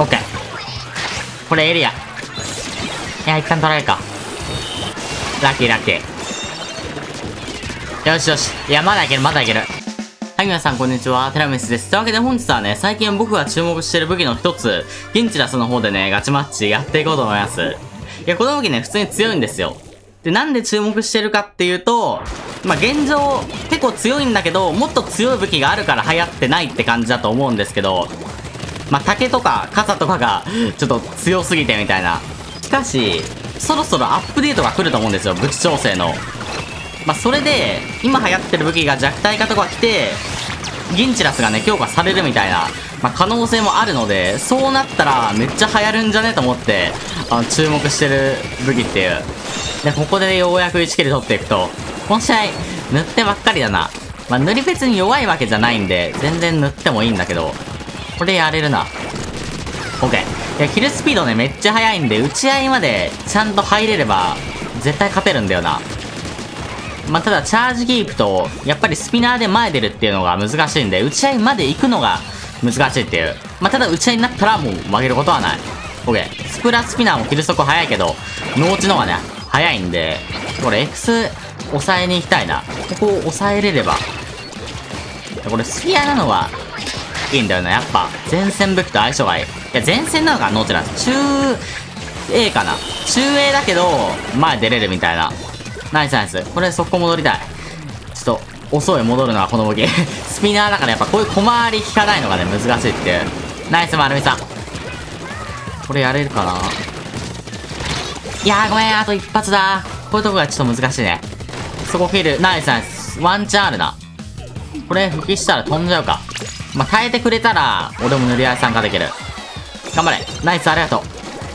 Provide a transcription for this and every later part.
オッケー。これエリア。いや、一旦取られるか。ラッキーラッキー。よしよし。いや、まだいける、まだいける。はい、皆さんこんにちは。テラミスです。というわけで本日はね、最近僕が注目している武器の一つ、ギンチラスの方でね、ガチマッチやっていこうと思います。いや、この武器ね、普通に強いんですよ。で、なんで注目してるかっていうと、まあ、現状、結構強いんだけど、もっと強い武器があるから流行ってないって感じだと思うんですけど、まあ、竹とか傘とかが、ちょっと強すぎてみたいな。しかし、そろそろアップデートが来ると思うんですよ、武器調整の。まあ、それで、今流行ってる武器が弱体化とか来て、ギンチラスがね、強化されるみたいな、まあ、可能性もあるので、そうなったら、めっちゃ流行るんじゃねと思って、注目してる武器っていう。で、ここでようやく1キル取っていくと、この試合、塗ってばっかりだな。まあ、塗り別に弱いわけじゃないんで、全然塗ってもいいんだけど、これやれるな。OK。いや、キルスピードね、めっちゃ速いんで、打ち合いまでちゃんと入れれば、絶対勝てるんだよな。まあ、ただ、チャージキープと、やっぱりスピナーで前出るっていうのが難しいんで、打ち合いまで行くのが難しいっていう。まあ、ただ、打ち合いになったらもう負けることはない。OK。スプラスピナーもキル速速いけど、農地の方がね、速いんで、これ X 抑えに行きたいな。ここを抑えれれば。これスピアなのはいいんだよな。やっぱ、前線武器と相性がいい。いや、前線なのかな、ノーチラス。中 A かな。中 A だけど、前出れるみたいな。ナイスナイス。これ速攻戻りたい。ちょっと、遅い戻るのはこの武器。スピナーだからやっぱこういう小回り効かないのがね、難しいっていう。ナイス、丸美さん。これやれるかな。いやーごめん、あと一発だ。こういうとこがちょっと難しいね。そこ切る。ナイスナイス。ワンチャンあるな。これ復帰したら飛んじゃうか。まあ、耐えてくれたら、俺も塗り合い参加できる。頑張れ。ナイス、ありがとう。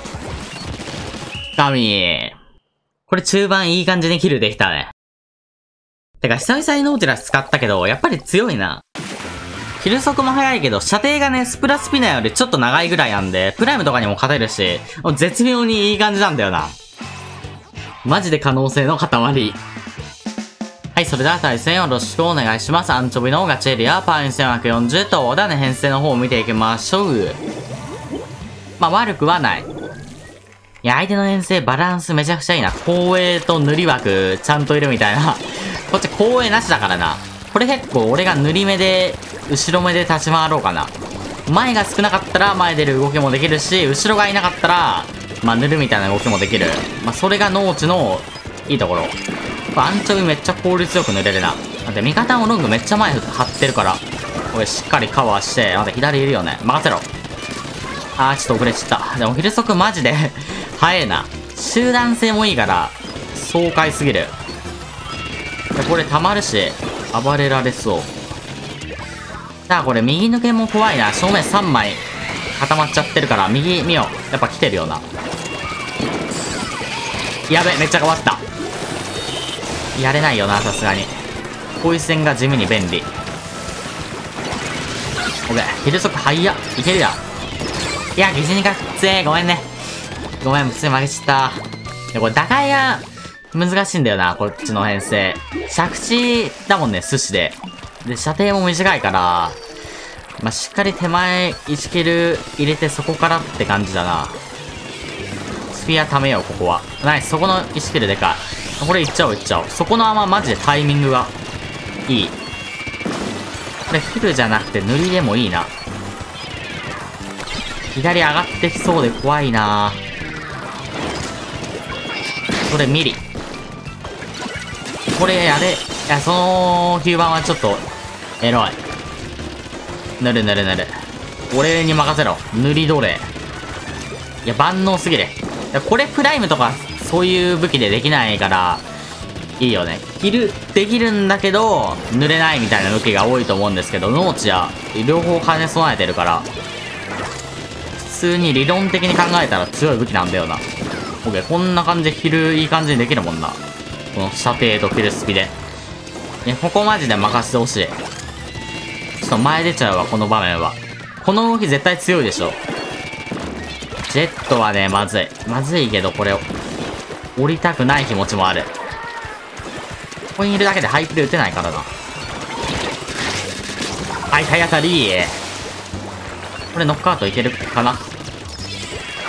神。これ中盤いい感じにキルできたね。てか、久々にノーティラス使ったけど、やっぱり強いな。キル速も速いけど、射程がね、スプラスピナーよりちょっと長いぐらいなんで、プライムとかにも勝てるし、絶妙にいい感じなんだよな。マジで可能性の塊。はい、それでは対戦よろしくお願いします。アンチョビのガチエリア、パーイン1440と、ではね、編成の方を見ていきましょう。まあ、悪くはない。いや、相手の編成バランスめちゃくちゃいいな。後衛と塗り枠、ちゃんといるみたいな。こっち後衛なしだからな。これ結構俺が塗り目で、後ろ目で立ち回ろうかな。前が少なかったら前出る動きもできるし、後ろがいなかったら、まあ塗るみたいな動きもできる。まあそれが農地のいいところ。これアンチョビめっちゃ効率よく塗れるな。だって味方のロングめっちゃ前張ってるから、これしっかりカバーして、待って左いるよね。任せろ。あーちょっと遅れちゃった。でもヒル速マジで早いな。集団性もいいから、爽快すぎる。でこれ溜まるし、暴れられそう。さあこれ右抜けも怖いな。正面3枚固まっちゃってるから、右見よう。やっぱ来てるよな。やべ、めっちゃ変わった。やれないよな、さすがに。ポイセンが地味に便利。オッケー。ヒル速早っ。いけるやん。いや、疑似がくっつえ。ごめんね。ごめん、普通に負けちゃった。で、これ打開が難しいんだよな、こっちの編成。着地だもんね、寿司で。で、射程も短いから、まあ、しっかり手前1キル入れてそこからって感じだな。スピア貯めよう、ここは。ナイス、そこの1キルでかい。これいっちゃおう、いっちゃおう。そこのままマジでタイミングがいい。これフルじゃなくて塗りでもいいな。左上がってきそうで怖いな。これミリ。これやれ。いや、その9番はちょっと、エロい。塗る塗る塗る。俺に任せろ。塗り奴隷。いや、万能すぎる。いや、これプライムとか、そういう武器でできないから、いいよね。キル、できるんだけど、塗れないみたいな武器が多いと思うんですけど、農地や、両方兼ね備えてるから、普通に理論的に考えたら強い武器なんだよな。オッケー、こんな感じでキルいい感じにできるもんな。この射程とキルスピで。いや、ここマジで任せてほしい。ちょっと前出ちゃうわ、この場面は。この動き絶対強いでしょ。ジェットはね、まずい。まずいけど、これ、降りたくない気持ちもある。ここにいるだけでハイプで打てないからな。はい、体当たり。これノックアウトいけるかな。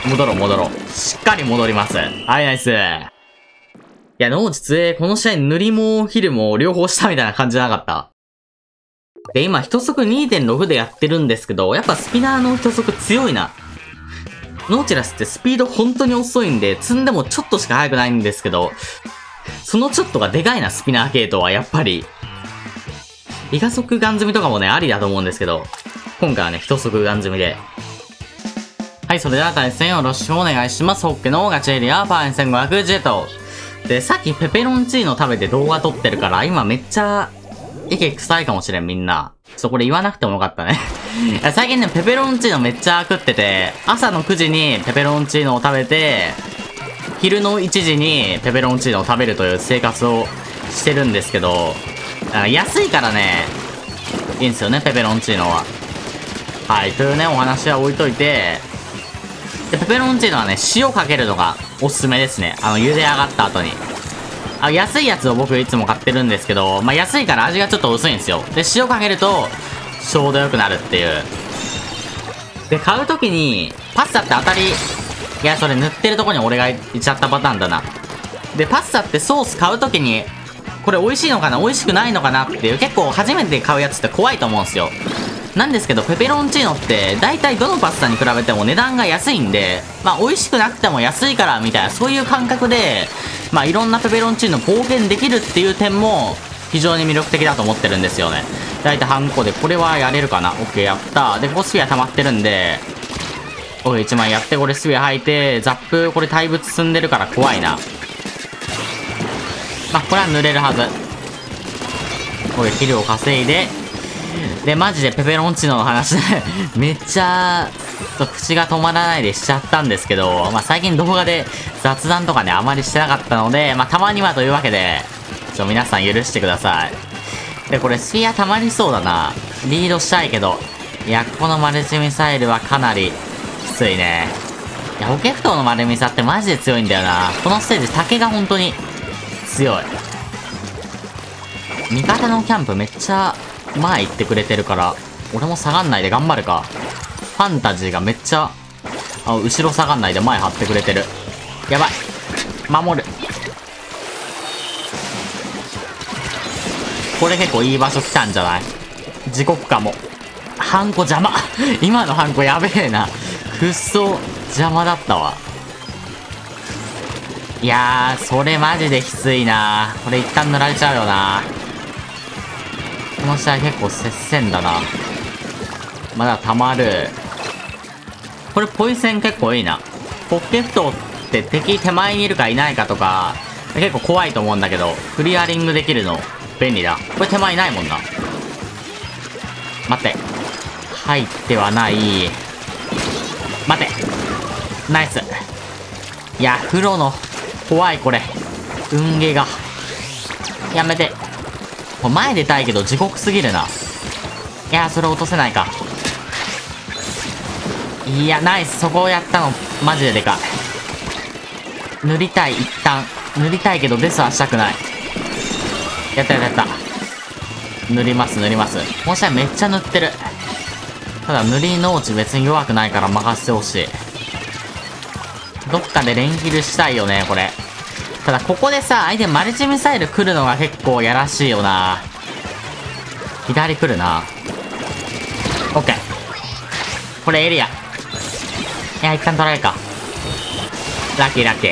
戻ろう。しっかり戻ります。はい、ナイス。いや、ノーチ強この試合塗りもヒルも両方したみたいな感じじゃなかった。で、今、一速 2.6 でやってるんですけど、やっぱスピナーの一速強いな。ノーチラスってスピード本当に遅いんで、積んでもちょっとしか速くないんですけど、そのちょっとがでかいな、スピナー系統は、やっぱり。イガ速ガン積みとかもね、ありだと思うんですけど、今回はね、一速ガン積みで。はい、それでは対戦よろしくお願いします。ホッケのガチエリアパーン1500ジェット。で、さっきペペロンチーノ食べて動画撮ってるから、今めっちゃ、息臭いかもしれん、みんな。これ言わなくてもよかったね。最近ね、ペペロンチーノめっちゃ食ってて、朝の9時にペペロンチーノを食べて、昼の1時にペペロンチーノを食べるという生活をしてるんですけど、安いからね、いいんですよね、ペペロンチーノは。はい、というね、お話は置いといて、で、ペペロンチーノはね、塩かけるのがおすすめですね。茹で上がった後に。安いやつを僕いつも買ってるんですけど、まあ、安いから味がちょっと薄いんですよ。で、塩かけると、ちょうど良くなるっていう。で、買うときに、パスタって当たり、いや、それ塗ってるとこに俺がいっちゃったパターンだな。で、パスタってソース買うときに、これ美味しいのかな美味しくないのかなっていう、結構初めて買うやつって怖いと思うんですよ。なんですけど、ペペロンチーノって、大体どのパスタに比べても値段が安いんで、まあ、美味しくなくても安いから、みたいな、そういう感覚で、まあ、いろんなペペロンチーノ冒険できるっていう点も、非常に魅力的だと思ってるんですよね。大体半個で、これはやれるかな ?OK、やった。で、ここスフィア溜まってるんで、OK、1枚やって、これスフィア吐いて、ザップ、これ対物積んでるから怖いな。まあ、これは濡れるはず。OK、キルを稼いで、で、マジでペペロンチーノの話でめっちゃ、口が止まらないでしちゃったんですけど、まあ、最近動画で雑談とかね、あまりしてなかったので、まあ、たまにはというわけで、皆さん許してください。で、これスフィア溜まりそうだな。リードしたいけど、いや、このマルチミサイルはかなりきついね。いや、ホケフトのマルミサってマジで強いんだよな。このステージ、竹が本当に強い。味方のキャンプめっちゃ、前行ってくれてるから、俺も下がんないで頑張るか。ファンタジーがめっちゃ、後ろ下がんないで前張ってくれてる。やばい。守る。これ結構いい場所来たんじゃない？地獄かも。ハンコ邪魔今のハンコやべえな。くっそ邪魔だったわ。いやー、それマジできついな。これ一旦塗られちゃうよな。この試合結構接戦だな。まだ溜まる。これポイセン結構いいな。ポッケフトって敵手前にいるかいないかとか、結構怖いと思うんだけど、クリアリングできるの便利だ。これ手前いないもんな。待って。入ってはない。待て。ナイス。いや、風呂の、怖いこれ。運ゲーが。やめて。これ前出たいけど地獄すぎるな。いや、それ落とせないか。いや、ナイス。そこをやったの、マジででかい。塗りたい、一旦。塗りたいけどデスはしたくない。やったやったやった。塗ります、塗ります。この試合めっちゃ塗ってる。ただ、塗り農地別に弱くないから任せてほしい。どっかで連キルしたいよね、これ。ただ、ここでさ、相手マルチミサイル来るのが結構やらしいよな。左来るな。オッケー。これエリア。いや、一旦取られるか。ラッキーラッキ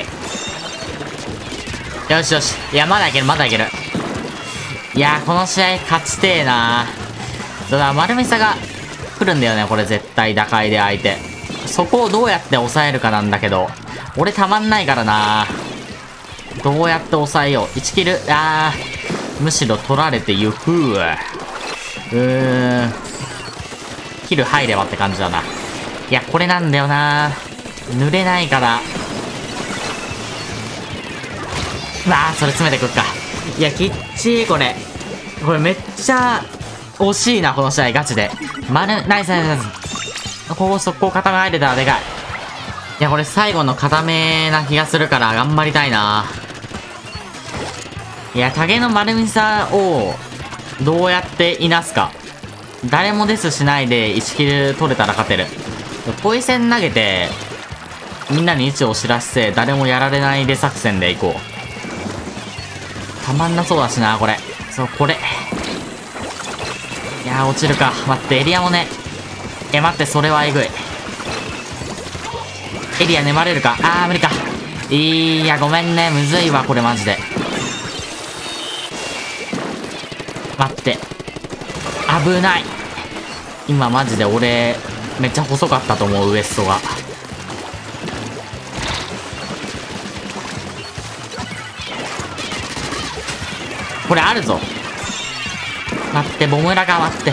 ー。よしよし。いや、まだいける、まだいける。いやー、この試合勝ちてーなー。ただ、丸ミサが来るんだよね、これ絶対打開で相手。そこをどうやって抑えるかなんだけど、俺たまんないからなー。どうやって抑えよう。1キル、むしろ取られてゆくキル入ればって感じだな。いや、これなんだよなー。濡れないから。それ詰めてくっか。いや、きっちー、これ。これめっちゃ、惜しいな、この試合、ガチで。ナイスナイスナイス。ここ、速攻固め入れたらでかい。いや、これ最後の固めな気がするから、頑張りたいな。いや、影の丸みさを、どうやっていなすか。誰もデスしないで1キル取れたら勝てる。ポイセン投げて、 みんなに位置を知らせて、誰もやられないで作戦で行こう。たまんなそうだしな、これ。そう、これ。いやー、落ちるか。待って、エリアもね。待って、それはえぐい。エリア粘れるか。無理か。いや、ごめんね。むずいわ、これマジで。待って。危ない。今マジで俺、めっちゃ細かったと思う、ウエストが。これあるぞ。待って、ボムラが待って。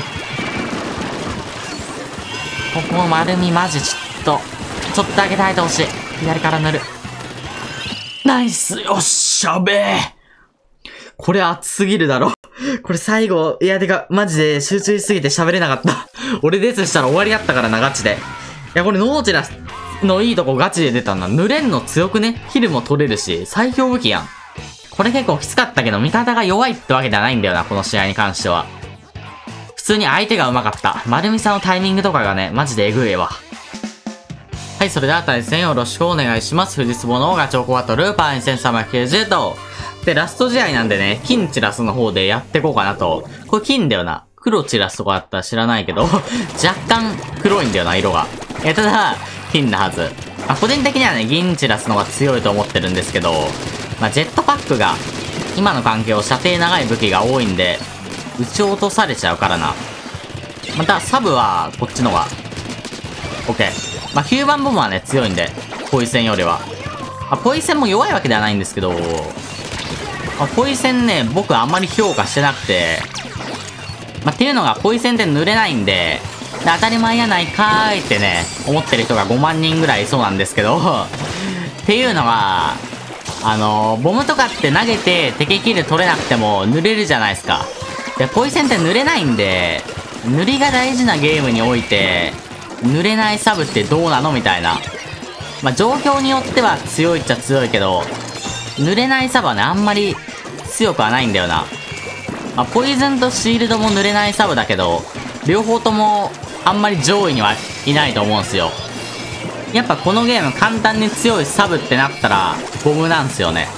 ここ丸みマジちょっと上げてあげてほしい。左から塗る。ナイス、よっしゃべえ。これ熱すぎるだろ。これ最後、いやてか、マジで集中しすぎて喋れなかった。俺デスしたら終わりだったからな、ガチで。いや、これノーチラスのいいとこガチで出たんだ。濡れんの強くね。ヒルも取れるし、最強武器やん。これ結構きつかったけど、味方が弱いってわけではないんだよな、この試合に関しては。普通に相手が上手かった。丸見さんのタイミングとかがね、マジでエグいわ。はい、それでは対戦よろしくお願いします。富士壺のガチョコバトルパー2390と。で、ラスト試合なんでね、金チラスの方でやっていこうかなと。これ金だよな。黒チラスとかだったら知らないけど、若干黒いんだよな、色が。ただ、金なはず。個人的にはね、銀チラスの方が強いと思ってるんですけど、ジェットパックが、今の環境射程長い武器が多いんで、撃ち落とされちゃうからな。また、サブは、こっちのが、OK。9番ボムはね、強いんで、ポイセンよりは。ポイセンも弱いわけではないんですけど、ポイセンね、僕あんまり評価してなくて、っていうのが、ポイセンって濡れないんで、当たり前やないかーいってね、思ってる人が5万人ぐらいいそうなんですけど、っていうのが、ボムとかって投げて敵キル取れなくても濡れるじゃないですか。で、ポイセンって濡れないんで、塗りが大事なゲームにおいて、濡れないサブってどうなのみたいな。状況によっては強いっちゃ強いけど、濡れないサブはね、あんまり強くはないんだよな。ポイズンとシールドも濡れないサブだけど、両方ともあんまり上位にはいないと思うんすよ。やっぱこのゲーム簡単に強いサブってなったら、ボムなんすよね。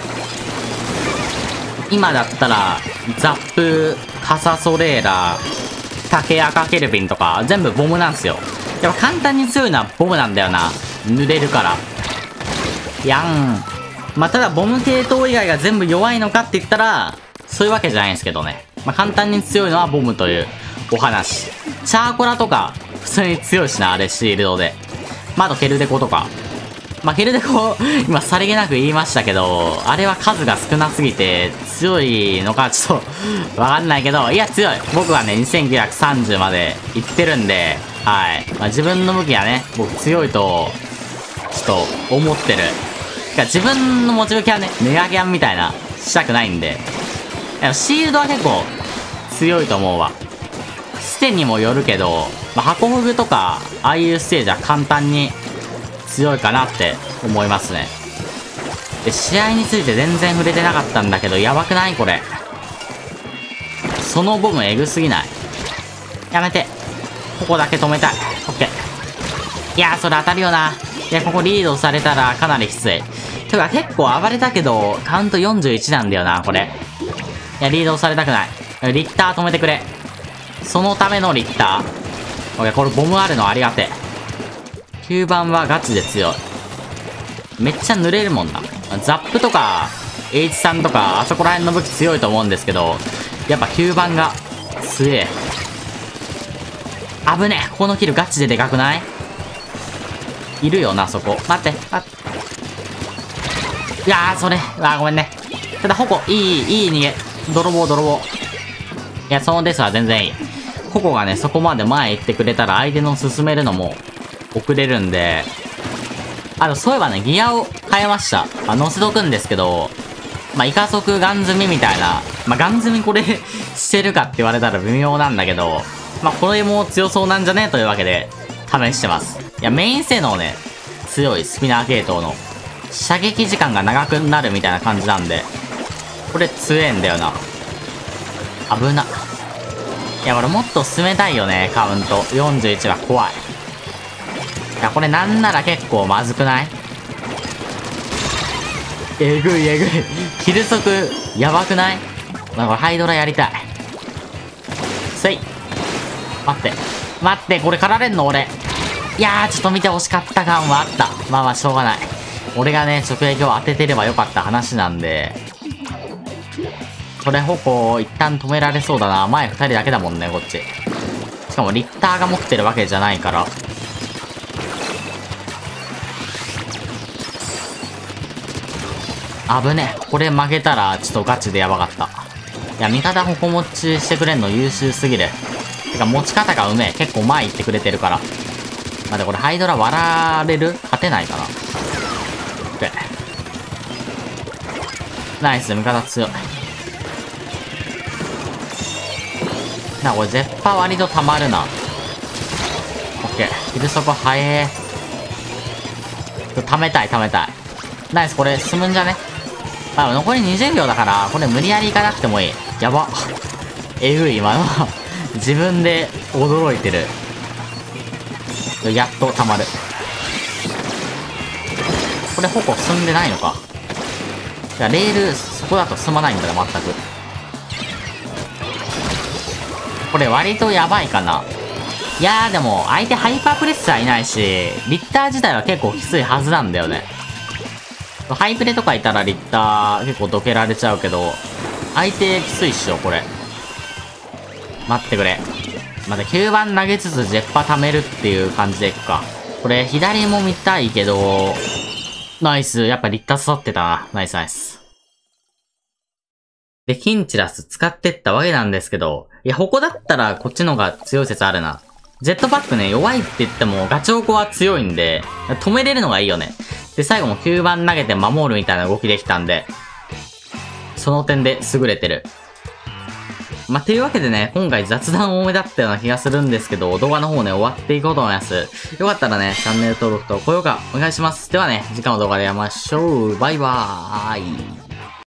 今だったら、ザップ、カサソレーラー、竹赤ケルビンとか、全部ボムなんすよ。やっぱ簡単に強いのはボムなんだよな。濡れるから。やん。ただボム系統以外が全部弱いのかって言ったら、そういうわけじゃないんですけどね。簡単に強いのはボムというお話。チャーコラとか、普通に強いしな、あれ、シールドで。あとケルデコとか。ケルデコ、今さりげなく言いましたけど、あれは数が少なすぎて、強いのかちょっと、わかんないけど、いや強い。僕はね、2930まで行ってるんで、はい。自分の武器はね、僕強いと、ちょっと、思ってる。自分の持ち武器はね、ネガキャンみたいな、したくないんで。シールドは結構、強いと思うわ。ステにもよるけど、箱フグとか、ああいうステージは簡単に強いかなって思いますね。で、試合について全然触れてなかったんだけど、やばくないこれ。そのボムエグすぎない？やめて。ここだけ止めたい。オッケー。いやー、それ当たるよな。いや、ここリードされたらかなりきつい。てか結構暴れたけど、カウント41なんだよな、これ。いや、リードされたくない。リッター止めてくれ。そのためのリッター。オッケー、これボムあるのありがてえ。9番はガチで強い。めっちゃ濡れるもんな。ザップとか、H3 とか、あそこら辺の武器強いと思うんですけど、やっぱ9番が強え。危ねえ。ここのキルガチででかくない？いるよな、そこ。待って、待って。いやー、それ。ごめんね。ただ、矛、いい逃げ。泥棒。いや、そのデスは全然いい。矛がね、そこまで前行ってくれたら相手の進めるのも遅れるんで。そういえばね、ギアを変えました。乗せとくんですけど、イカ速ガン積みみたいな。ガン積みこれしてるかって言われたら微妙なんだけど、これも強そうなんじゃねというわけで、試してます。いや、メイン性能ね、強いスピナー系統の、射撃時間が長くなるみたいな感じなんで、これ強えんだよな。危な。いや、俺もっと進めたいよね、カウント。41は怖い。 や、これなんなら結構まずくない？えぐいえぐい。キル速、やばくない？まあ、これハイドラやりたい。せい。待って。待って、これ狩られんの俺。いやー、ちょっと見て欲しかった感はあった。まあまあ、しょうがない。俺がね、直撃を当ててればよかった話なんで。これ矛、一旦止められそうだな。前二人だけだもんね、こっち。しかもリッターが持ってるわけじゃないから。危ね。これ負けたら、ちょっとガチでやばかった。いや、味方矛持ちしてくれんの優秀すぎる。てか、持ち方がうめえ。結構前行ってくれてるから。までこれハイドラ割られる？勝てないかな。ナイス、味方強い。な、これ絶波割と溜まるな。オッケー。キル速早え。溜めたい、溜めたい。ナイス、これ進むんじゃね？あ、残り20秒だから、これ無理やり行かなくてもいい。やば。えぐい、今の。自分で驚いてる。やっと溜まる。これ矛進んでないのか。いや、レール、そこだと進まないんだよ、全く。これ割とやばいかな。いやーでも、相手ハイパープレッサーいないし、リッター自体は結構きついはずなんだよね。ハイプレとかいたらリッター結構どけられちゃうけど、相手きついっしょ、これ。待ってくれ。また9番投げつつジェッパ貯めるっていう感じでいくか。これ左も見たいけど、ナイス。やっぱリッター刺さってたな。ナイスナイス。で、キンチラス使ってったわけなんですけど、いや、矛だったらこっちの方が強い説あるな。ジェットパックね、弱いって言ってもガチョウコは強いんで、止めれるのがいいよね。で、最後も9番投げて守るみたいな動きできたんで、その点で優れてる。まあ、ていうわけでね、今回雑談多めだったような気がするんですけど、動画の方ね、終わっていこうと思います。よかったらね、チャンネル登録と高評価お願いします。ではね、次回の動画で会いましょう。バイバーイ。